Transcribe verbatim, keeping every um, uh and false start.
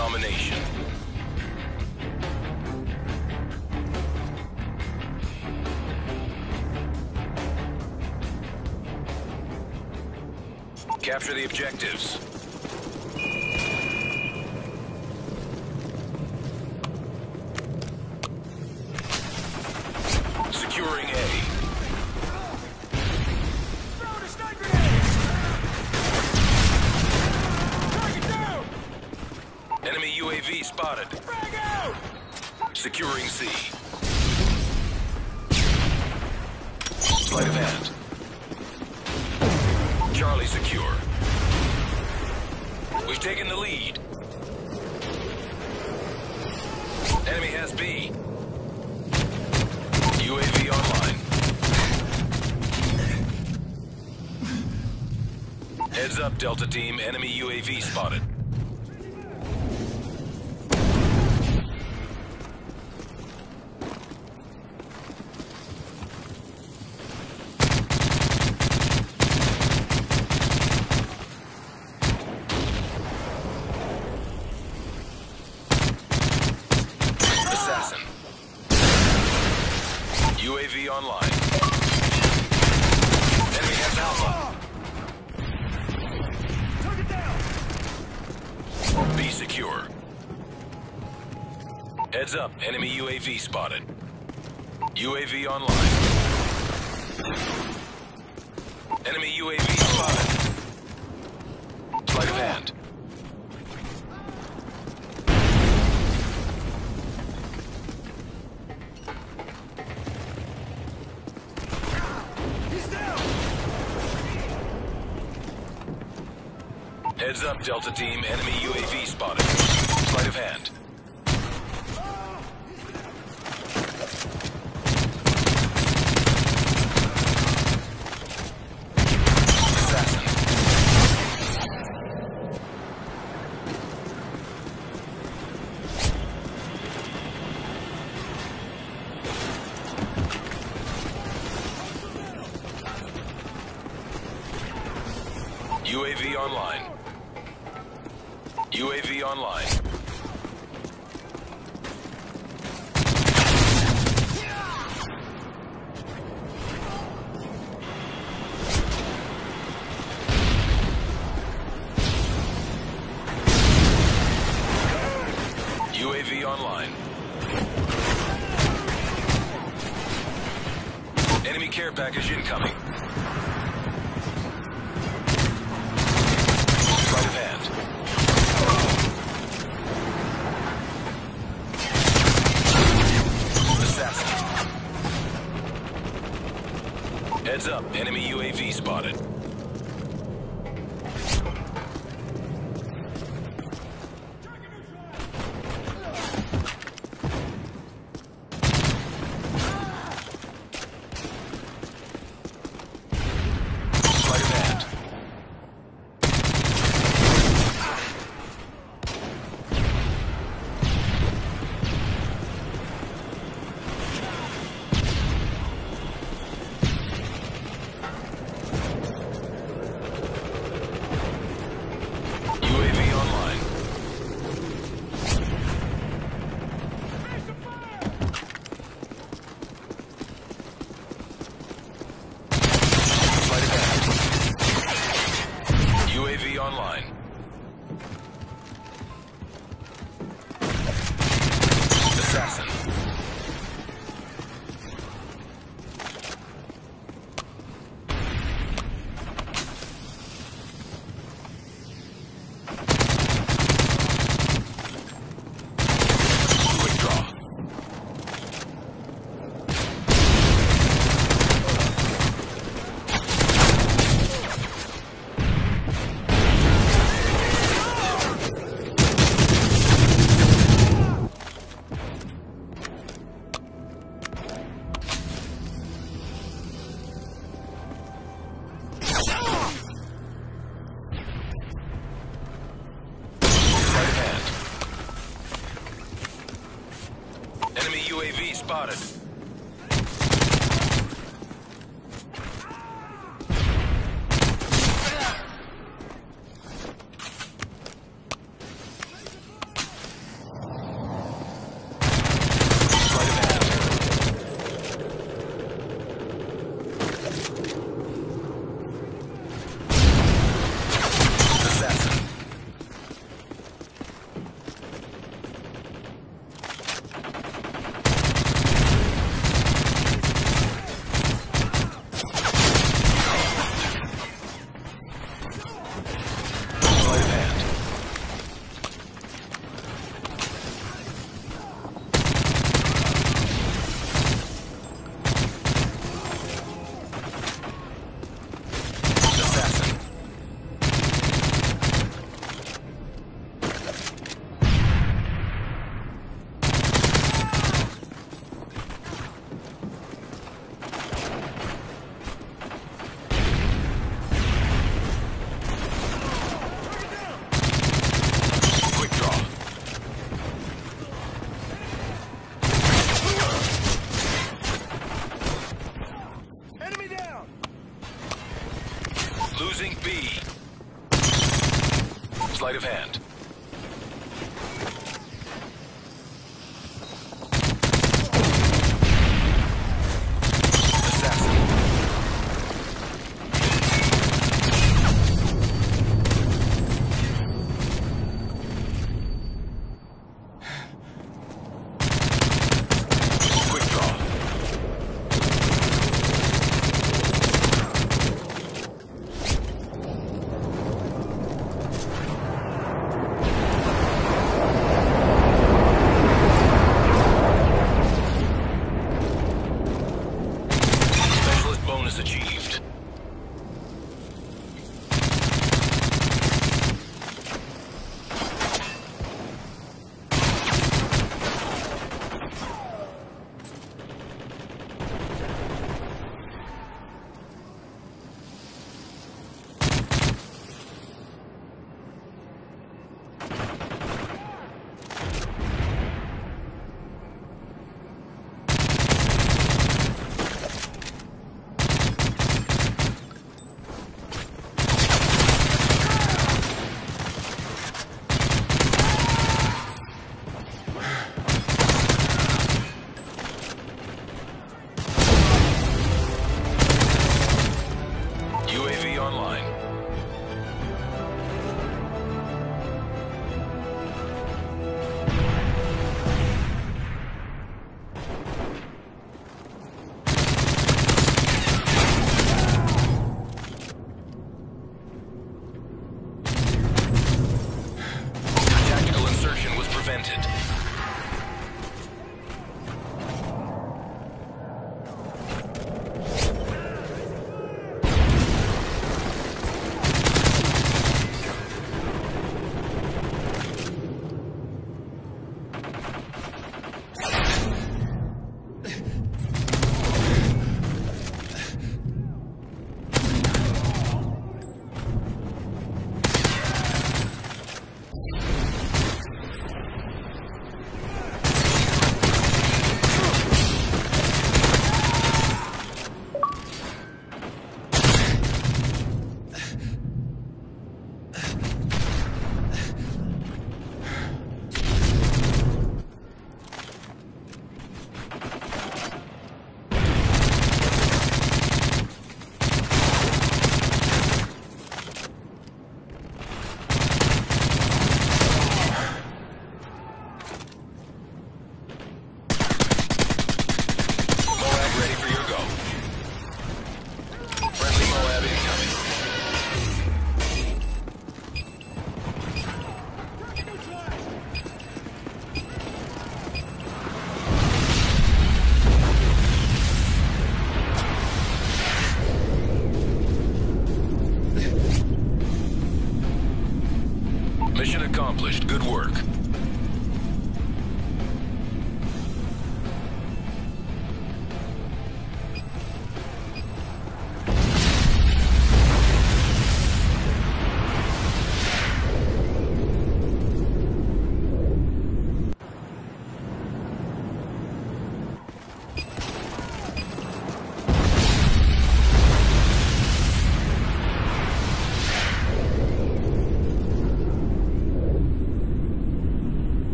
domination. Capture the objectives. Securing A. Enemy U A V spotted. Securing C. Sleight of hand. Charlie secure. We've taken the lead. Enemy has B. U A V online. Heads up, Delta Team. Enemy U A V spotted. U A V online. Enemy has Alpha. Target down. B secure. Heads up, enemy U A V spotted. U A V online. Enemy U A V spotted. Sleight of hand. Heads up, Delta Team. Enemy U A V spotted. Sleight of hand. Assassin. U A V online. U A V online. U A V online. Enemy care package incoming. Sleight of hand. Heads up, enemy U A V spotted. Sleight of hand. U A V online. Assassin. Quick draw. Enemy U A V spotted. sleight of hand.